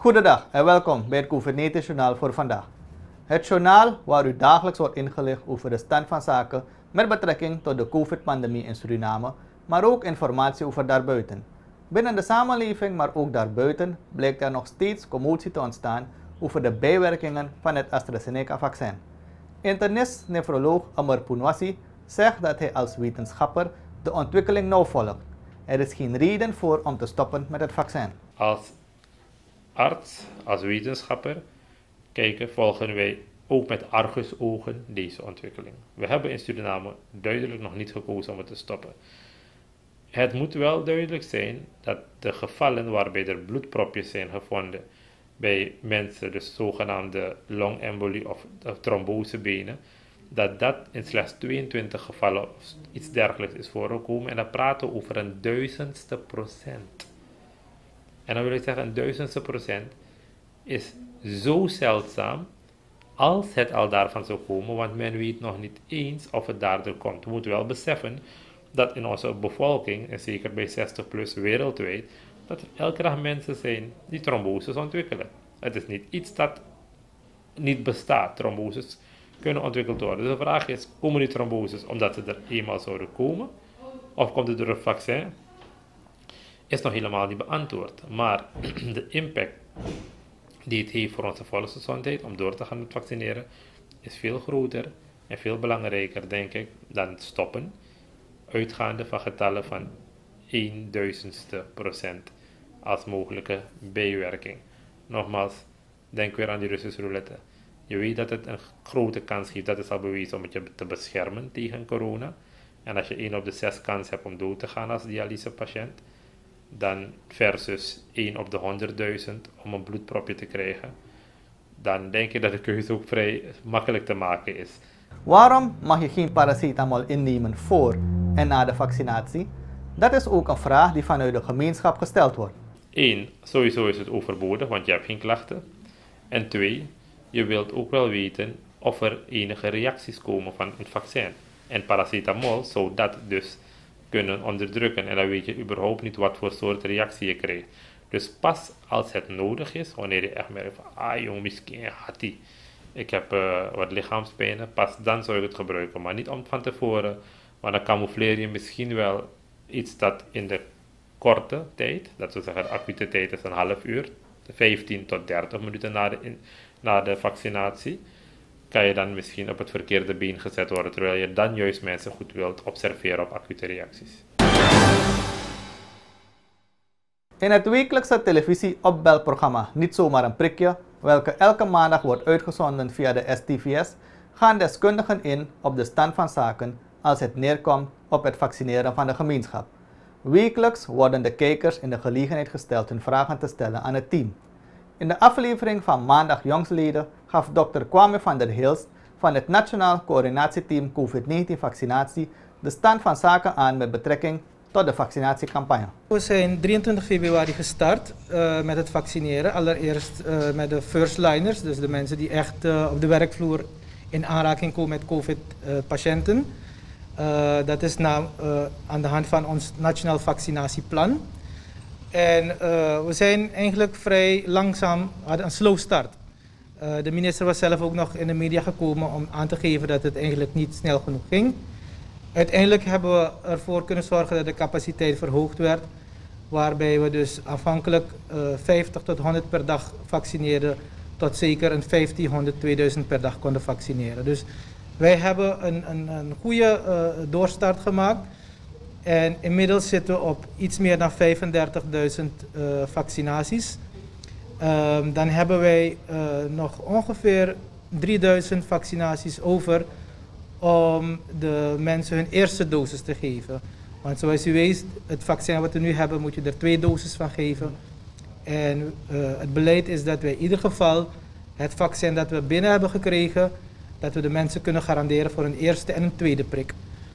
Goedendag en welkom bij het COVID-19-journaal voor vandaag. Het journaal waar u dagelijks wordt ingelicht over de stand van zaken met betrekking tot de COVID-pandemie in Suriname, maar ook informatie over daarbuiten. Binnen de samenleving, maar ook daarbuiten, blijkt er nog steeds commotie te ontstaan over de bijwerkingen van het AstraZeneca-vaccin. Internist-nefroloog Amar Poonwasi zegt dat hij als wetenschapper de ontwikkeling nauw volgt. Er is geen reden voor om te stoppen met het vaccin. Als arts, als wetenschapper, volgen wij ook met argusogen deze ontwikkeling. We hebben in Suriname duidelijk nog niet gekozen om het te stoppen. Het moet wel duidelijk zijn dat de gevallen waarbij er bloedpropjes zijn gevonden bij mensen, dus zogenaamde longembolie of trombosebenen, dat in slechts 22 gevallen of iets dergelijks is voorgekomen. En dan praten we over een 1000ste%. En dan wil ik zeggen, een 1000ste% is zo zeldzaam als het al daarvan zou komen, want men weet nog niet eens of het daardoor komt. We moeten wel beseffen dat in onze bevolking, en zeker bij 60 plus wereldwijd, dat er elke dag mensen zijn die tromboses ontwikkelen. Het is niet iets dat niet bestaat. Tromboses kunnen ontwikkeld worden. Dus de vraag is, komen die tromboses omdat ze er eenmaal zouden komen? Of komt het door een vaccin? Is nog helemaal niet beantwoord. Maar de impact die het heeft voor onze volksgezondheid om door te gaan met vaccineren is veel groter en veel belangrijker, denk ik, dan het stoppen. Uitgaande van getallen van 1000ste% als mogelijke bijwerking. Nogmaals, denk weer aan die Russische roulette. Je weet dat het een grote kans geeft, dat is al bewezen, om het je te beschermen tegen corona. En als je 1 op de 6 kans hebt om dood te gaan als dialysepatiënt, dan versus 1 op de 100.000 om een bloedpropje te krijgen, dan denk ik dat de keuze ook vrij makkelijk te maken is. Waarom mag je geen paracetamol innemen voor en na de vaccinatie? Dat is ook een vraag die vanuit de gemeenschap gesteld wordt. 1. Sowieso is het overbodig, want je hebt geen klachten. En 2. Je wilt ook wel weten of er enige reacties komen van het vaccin. En paracetamol zou dat dus kunnen onderdrukken. En dan weet je überhaupt niet wat voor soort reactie je krijgt. Dus pas als het nodig is, wanneer je echt merkt van, jong, misschien had hij. Ik heb wat lichaamspijnen, pas dan zou je het gebruiken. Maar niet om van tevoren, want dan camoufleer je misschien wel iets dat in de korte tijd, dat we zeggen de acute tijd is een half uur, 15 tot 30 minuten na de vaccinatie, kan je dan misschien op het verkeerde been gezet worden, terwijl je dan juist mensen goed wilt observeren op acute reacties. In het wekelijkse televisie-opbelprogramma Niet Zomaar een Prikje, welke elke maandag wordt uitgezonden via de STVS, gaan deskundigen in op de stand van zaken als het neerkomt op het vaccineren van de gemeenschap. Wekelijks worden de kijkers in de gelegenheid gesteld hun vragen te stellen aan het team. In de aflevering van maandag jongstleden gaf Dr. Kwame van der Hilst van het Nationaal Coördinatieteam COVID-19 Vaccinatie de stand van zaken aan met betrekking tot de vaccinatiecampagne. We zijn 23 februari gestart met het vaccineren. Allereerst met de first liners, dus de mensen die echt op de werkvloer in aanraking komen met COVID-patiënten. Dat is aan de hand van ons nationaal vaccinatieplan. En we zijn eigenlijk vrij langzaam, hadden een slow start. De minister was zelf ook nog in de media gekomen om aan te geven dat het eigenlijk niet snel genoeg ging. Uiteindelijk hebben we ervoor kunnen zorgen dat de capaciteit verhoogd werd, waarbij we dus afhankelijk 50 tot 100 per dag vaccineerden, tot zeker een 1500, 2000 per dag konden vaccineren. Dus wij hebben een goede doorstart gemaakt en inmiddels zitten we op iets meer dan 35.000 vaccinaties. Dan hebben wij nog ongeveer 3000 vaccinaties over om de mensen hun eerste dosis te geven. Want zoals u weet, het vaccin wat we nu hebben, moet je er 2 doses van geven. En het beleid is dat wij in ieder geval het vaccin dat we binnen hebben gekregen, dat we de mensen kunnen garanderen voor een eerste en een tweede prik.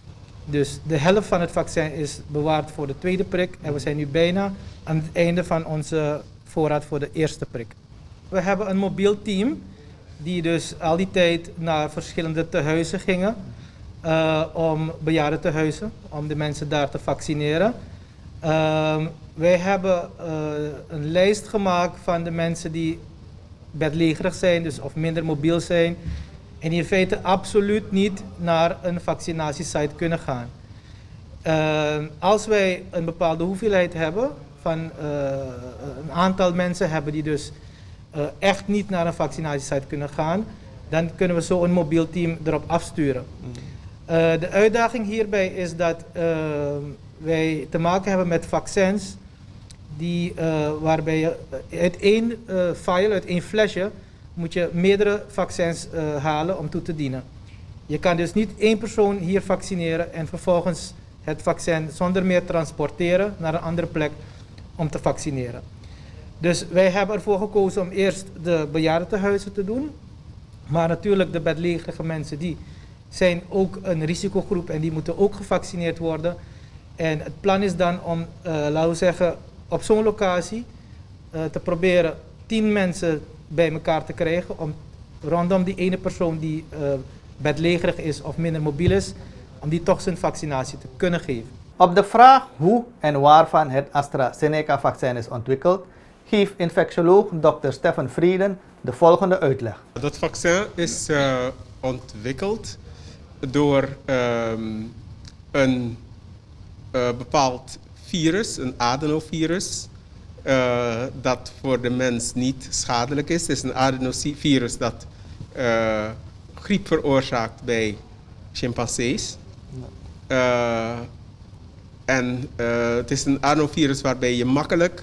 Dus de helft van het vaccin is bewaard voor de tweede prik en we zijn nu bijna aan het einde van onze voorraad voor de eerste prik. We hebben een mobiel team die dus al die tijd naar verschillende tehuizen gingen om bejaardentehuizen, om de mensen daar te vaccineren. Wij hebben een lijst gemaakt van de mensen die bedlegerig zijn, dus of minder mobiel zijn, en die in feite absoluut niet naar een vaccinatiesite kunnen gaan. Als wij een bepaalde hoeveelheid hebben van een aantal mensen hebben die dus echt niet naar een vaccinatiesite kunnen gaan, dan kunnen we zo een mobiel team erop afsturen. De uitdaging hierbij is dat wij te maken hebben met vaccins waarbij je uit één file, uit één flesje, moet je meerdere vaccins halen om toe te dienen. Je kan dus niet één persoon hier vaccineren en vervolgens het vaccin zonder meer transporteren naar een andere plek om te vaccineren. Dus wij hebben ervoor gekozen om eerst de bejaardentehuizen te doen. Maar natuurlijk de bedlegerige mensen die zijn ook een risicogroep en die moeten ook gevaccineerd worden. En het plan is dan om, laten we zeggen, op zo'n locatie te proberen 10 mensen bij elkaar te krijgen om rondom die ene persoon die bedlegerig is of minder mobiel is, om die toch zijn vaccinatie te kunnen geven. Op de vraag hoe en waarvan het AstraZeneca-vaccin is ontwikkeld, geeft infectioloog Dr. Stefan Frieden de volgende uitleg. Dat vaccin is ontwikkeld door een bepaald virus, een adenovirus, dat voor de mens niet schadelijk is. Het is een adenovirus dat griep veroorzaakt bij chimpansees. Het is een adenovirus waarbij je makkelijk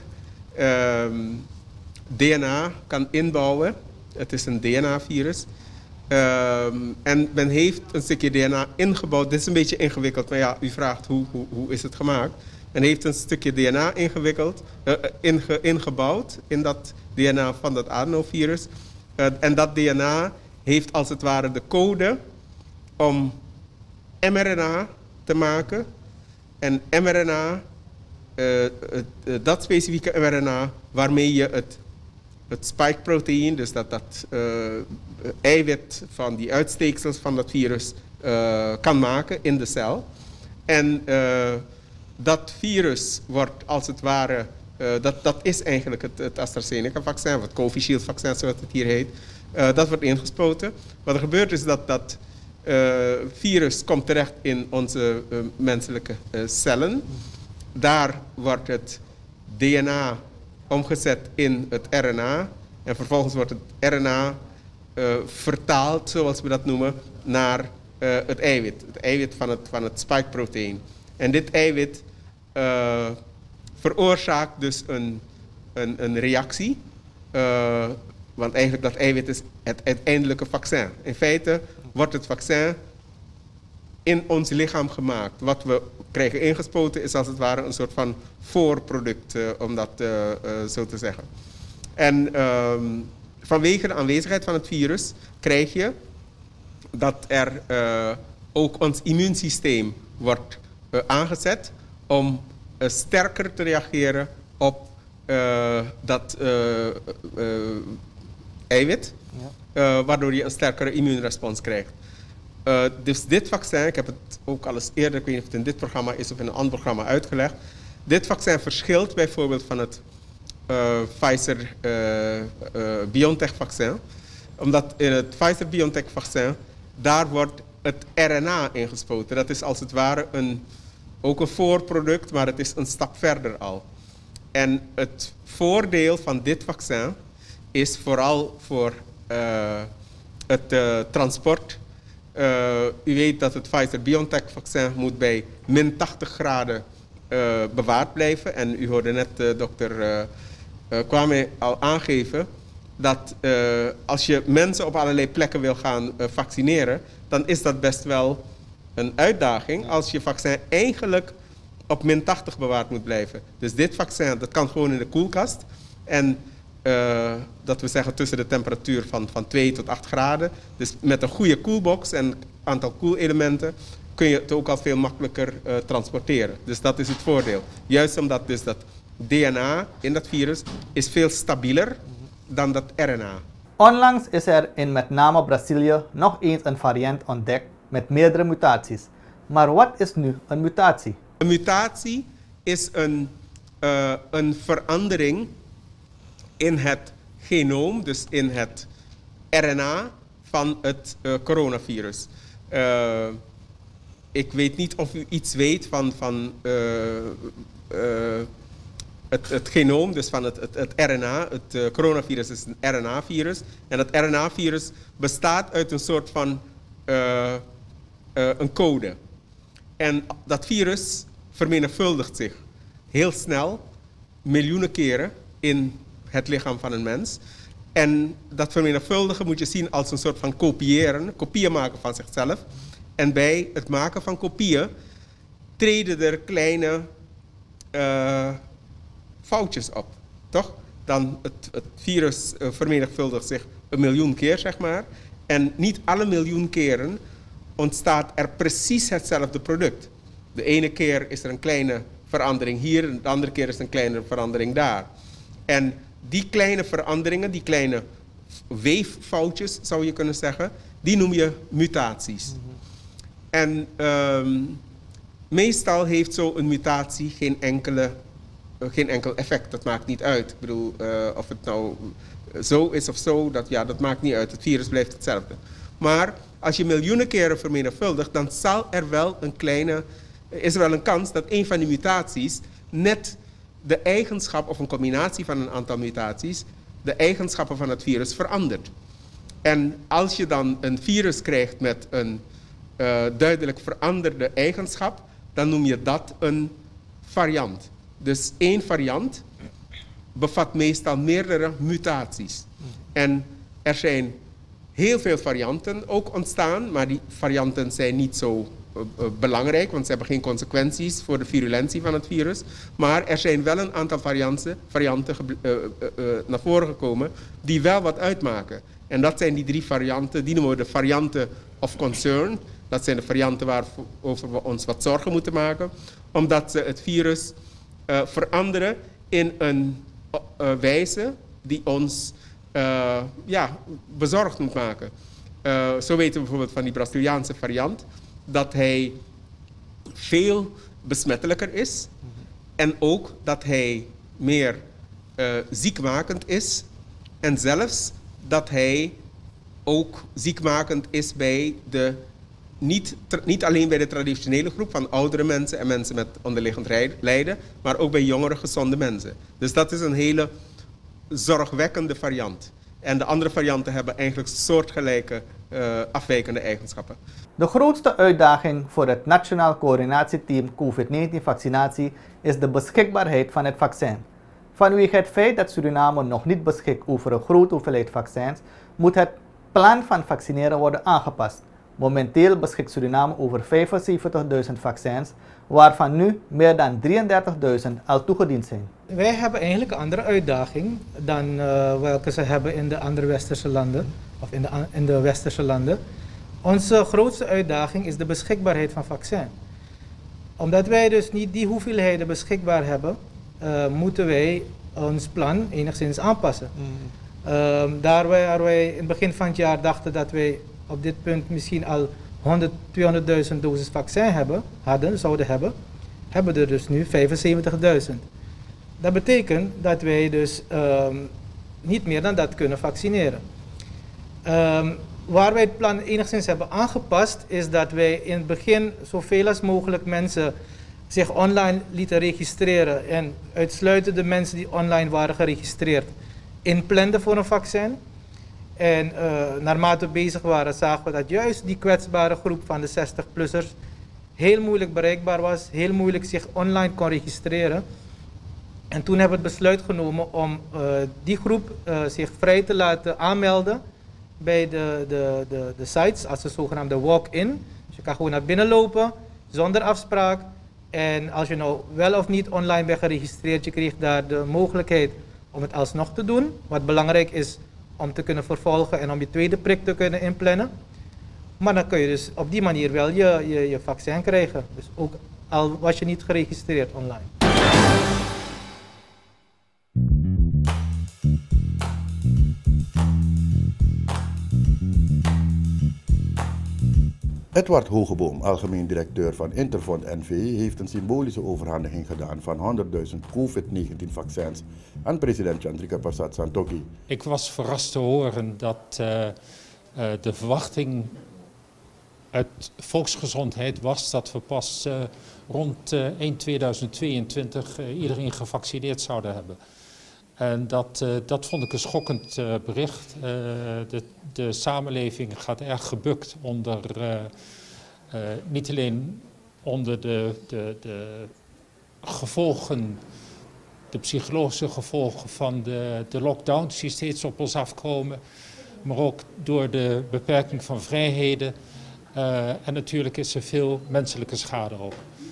DNA kan inbouwen. Het is een DNA-virus. En men heeft een stukje DNA ingebouwd. Dit is een beetje ingewikkeld, maar ja, u vraagt hoe is het gemaakt. Men heeft een stukje DNA ingebouwd in dat DNA van dat adenovirus. En dat DNA heeft als het ware de code om mRNA te maken. En mRNA, dat specifieke mRNA waarmee je het spike-proteïn, dus dat eiwit van die uitsteeksels van dat virus kan maken in de cel. En dat virus wordt als het ware, dat is eigenlijk het AstraZeneca-vaccin, of het Covishield-vaccin zoals het hier heet. Dat wordt ingespoten. Wat er gebeurt is dat virus komt terecht in onze menselijke cellen. Daar wordt het DNA omgezet in het RNA. En vervolgens wordt het RNA vertaald, zoals we dat noemen, naar het eiwit. Het eiwit van het spike-proteïn. En dit eiwit veroorzaakt dus een reactie. Want eigenlijk dat eiwit is het uiteindelijke vaccin. In feite wordt het vaccin in ons lichaam gemaakt. Wat we krijgen ingespoten is als het ware een soort van voorproduct, om dat zo te zeggen. En vanwege de aanwezigheid van het virus krijg je dat er ook ons immuunsysteem wordt aangezet om sterker te reageren op dat eiwit, waardoor je een sterkere immuunrespons krijgt. Dus dit vaccin, ik heb het ook al eens eerder, ik weet niet of het in dit programma is of in een ander programma uitgelegd. Dit vaccin verschilt bijvoorbeeld van het Pfizer-BioNTech vaccin. Omdat in het Pfizer-BioNTech vaccin, daar wordt het RNA ingespoten. Dat is als het ware ook een voorproduct, maar het is een stap verder al. En het voordeel van dit vaccin is vooral voor het transport. U weet dat het Pfizer-BioNTech-vaccin moet bij min 80 graden bewaard blijven. En u hoorde net dokter Kwame al aangeven dat als je mensen op allerlei plekken wil gaan vaccineren, dan is dat best wel een uitdaging als je vaccin eigenlijk op min 80 bewaard moet blijven. Dus dit vaccin, dat kan gewoon in de koelkast. En dat we zeggen tussen de temperatuur van 2 tot 8 graden. Dus met een goede koelbox en een aantal koelelementen kun je het ook al veel makkelijker transporteren. Dus dat is het voordeel. Juist omdat dus dat DNA in dat virus is veel stabieler dan dat RNA. Onlangs is er in met name Brazilië nog eens een variant ontdekt met meerdere mutaties. Maar wat is nu een mutatie? Een mutatie is een een verandering in het genoom, dus in het RNA van het coronavirus. Ik weet niet of u iets weet van het genoom, dus van het RNA. Het coronavirus is een RNA-virus. En dat RNA-virus bestaat uit een soort van een code. En dat virus vermenigvuldigt zich heel snel, miljoenen keren in het lichaam van een mens. En dat vermenigvuldigen moet je zien als een soort van kopieën maken van zichzelf. En bij het maken van kopieën treden er kleine foutjes op, toch? Dan het virus vermenigvuldigt zich 1 miljoen keer, zeg maar. En niet alle miljoen keren ontstaat er precies hetzelfde product. De ene keer is er een kleine verandering hier, en de andere keer is er een kleine verandering daar. En die kleine veranderingen, die kleine weeffoutjes zou je kunnen zeggen, die noem je mutaties. En meestal heeft zo'n mutatie geen enkel effect. Dat maakt niet uit. Ik bedoel, of het nou zo is of zo, dat maakt niet uit. Het virus blijft hetzelfde. Maar als je miljoenen keren vermenigvuldigt, dan zal er wel is er wel een kans dat een van die mutaties net de eigenschap of een combinatie van een aantal mutaties de eigenschappen van het virus verandert. En als je dan een virus krijgt met een duidelijk veranderde eigenschap, dan noem je dat een variant. Dus één variant bevat meestal meerdere mutaties. En er zijn heel veel varianten ook ontstaan, maar die varianten zijn niet zo belangrijk, want ze hebben geen consequenties voor de virulentie van het virus. Maar er zijn wel een aantal varianten naar voren gekomen die wel wat uitmaken. En dat zijn die 3 varianten, die noemen we de varianten of concern. Dat zijn de varianten waarover we ons wat zorgen moeten maken, omdat ze het virus veranderen in een wijze die ons bezorgd moet maken. Zo weten we bijvoorbeeld van die Braziliaanse variant dat hij veel besmettelijker is en ook dat hij meer ziekmakend is en zelfs dat hij ook ziekmakend is bij niet alleen bij de traditionele groep van oudere mensen en mensen met onderliggend lijden, maar ook bij jongere gezonde mensen. Dus dat is een hele zorgwekkende variant. En de andere varianten hebben eigenlijk soortgelijke afwijkende eigenschappen. De grootste uitdaging voor het Nationaal Coördinatieteam COVID-19 vaccinatie is de beschikbaarheid van het vaccin. Vanwege het feit dat Suriname nog niet beschikt over een grote hoeveelheid vaccins, moet het plan van vaccineren worden aangepast. Momenteel beschikt Suriname over 75.000 vaccins, waarvan nu meer dan 33.000 al toegediend zijn. Wij hebben eigenlijk een andere uitdaging dan welke ze hebben in de andere westerse landen, of in de westerse landen. Onze grootste uitdaging is de beschikbaarheid van vaccin. Omdat wij dus niet die hoeveelheden beschikbaar hebben, moeten wij ons plan enigszins aanpassen. Daar waar wij in het begin van het jaar dachten dat wij op dit punt misschien al 200.000 doses vaccin zouden hebben, hebben we er dus nu 75.000. Dat betekent dat wij dus niet meer dan dat kunnen vaccineren. Waar wij het plan enigszins hebben aangepast, is dat wij in het begin zoveel als mogelijk mensen zich online lieten registreren en uitsluitend de mensen die online waren geregistreerd inplanden voor een vaccin. En naarmate we bezig waren, zagen we dat juist die kwetsbare groep van de 60-plussers heel moeilijk bereikbaar was, heel moeilijk zich online kon registreren. En toen hebben we het besluit genomen om die groep zich vrij te laten aanmelden bij de sites als de zogenaamde walk-in. Dus je kan gewoon naar binnen lopen zonder afspraak. En als je nou wel of niet online bent geregistreerd, je krijgt daar de mogelijkheid om het alsnog te doen. Wat belangrijk is om te kunnen vervolgen en om je tweede prik te kunnen inplannen. Maar dan kun je dus op die manier wel je vaccin krijgen. Dus ook al was je niet geregistreerd online. Edward Hogeboom, algemeen directeur van Interfond NV, heeft een symbolische overhandiging gedaan van 100.000 COVID-19-vaccins aan president Chandrika Persat Santokhi. Ik was verrast te horen dat de verwachting uit volksgezondheid was dat we pas rond eind 2022 iedereen gevaccineerd zouden hebben. En dat vond ik een schokkend bericht. De samenleving gaat erg gebukt onder, niet alleen onder de gevolgen, de psychologische gevolgen van de lockdowns die steeds op ons afkomen, maar ook door de beperking van vrijheden. En natuurlijk is er veel menselijke schade ook.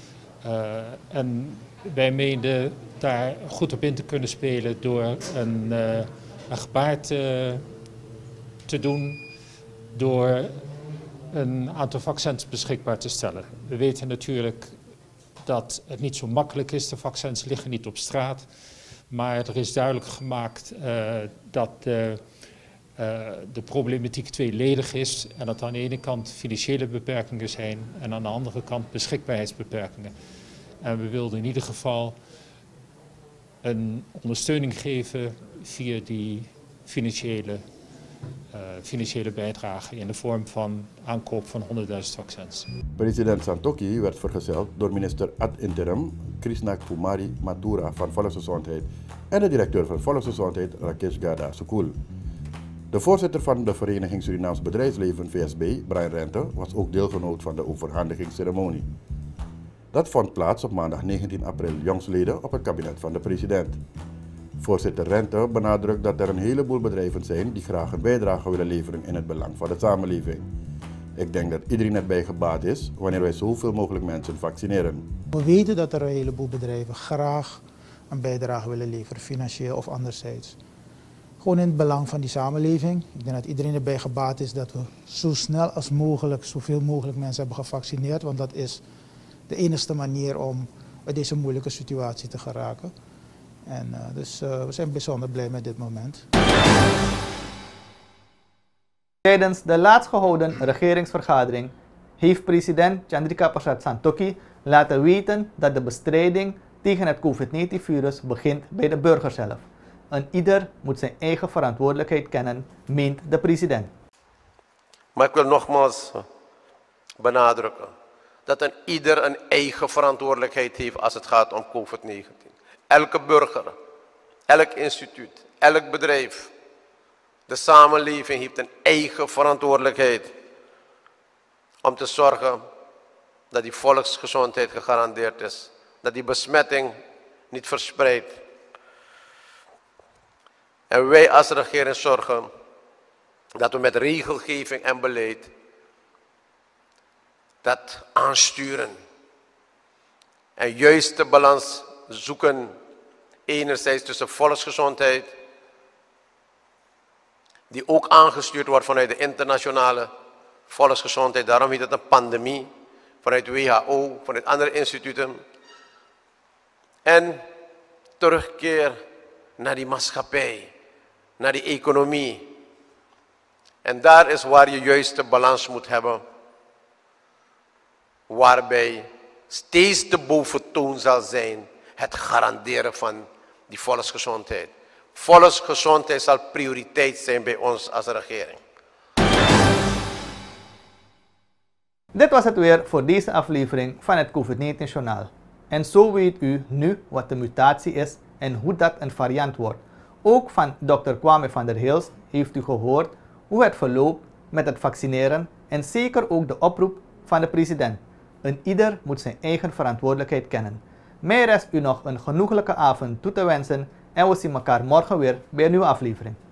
En wij meenden daar goed op in te kunnen spelen door een gebaar te doen, door een aantal vaccins beschikbaar te stellen. We weten natuurlijk dat het niet zo makkelijk is, de vaccins liggen niet op straat, maar er is duidelijk gemaakt dat de problematiek tweeledig is en dat aan de ene kant financiële beperkingen zijn en aan de andere kant beschikbaarheidsbeperkingen. En we wilden in ieder geval een ondersteuning geven via die financiële bijdrage in de vorm van aankoop van 100.000 vaccins. President Santokhi werd vergezeld door minister ad interim Krishna Kumari Mathura van Volksgezondheid en de directeur van Volksgezondheid Rakesh Gada Sukul. De voorzitter van de Vereniging Surinaams Bedrijfsleven VSB, Brian Rente, was ook deelgenoot van de overhandigingsceremonie. Dat vond plaats op maandag 19 april jongstleden op het kabinet van de president. Voorzitter Rente benadrukt dat er een heleboel bedrijven zijn die graag een bijdrage willen leveren in het belang van de samenleving. Ik denk dat iedereen erbij gebaat is wanneer wij zoveel mogelijk mensen vaccineren. We weten dat er een heleboel bedrijven graag een bijdrage willen leveren, financieel of anderzijds. Gewoon in het belang van die samenleving. Ik denk dat iedereen erbij gebaat is dat we zo snel als mogelijk, zoveel mogelijk mensen hebben gevaccineerd. Want dat is de enige manier om uit deze moeilijke situatie te geraken. En dus we zijn bijzonder blij met dit moment. Tijdens de laatst gehouden regeringsvergadering heeft president Chandrika Persat Santokhi laten weten dat de bestrijding tegen het COVID-19-virus begint bij de burger zelf. En ieder moet zijn eigen verantwoordelijkheid kennen, meent de president. Maar ik wil nogmaals benadrukken dat een ieder een eigen verantwoordelijkheid heeft als het gaat om COVID-19. Elke burger, elk instituut, elk bedrijf, de samenleving heeft een eigen verantwoordelijkheid om te zorgen dat die volksgezondheid gegarandeerd is, dat die besmetting niet verspreidt. En wij als regering zorgen dat we met regelgeving en beleid dat aansturen. En juist de balans zoeken enerzijds tussen volksgezondheid, die ook aangestuurd wordt vanuit de internationale volksgezondheid, daarom heet het een pandemie, vanuit WHO, vanuit andere instituten. En terugkeer naar die maatschappij, naar die economie. En daar is waar je juist de balans moet hebben, waarbij steeds de boventoon zal zijn het garanderen van die volksgezondheid. Volksgezondheid zal prioriteit zijn bij ons als regering. Dit was het weer voor deze aflevering van het COVID-19 Journaal. En zo weet u nu wat de mutatie is en hoe dat een variant wordt. Ook van Dr. Kwame van der Hilst heeft u gehoord hoe het verloopt met het vaccineren en zeker ook de oproep van de president. En ieder moet zijn eigen verantwoordelijkheid kennen. Mij rest u nog een genoeglijke avond toe te wensen en we zien elkaar morgen weer bij een nieuwe aflevering.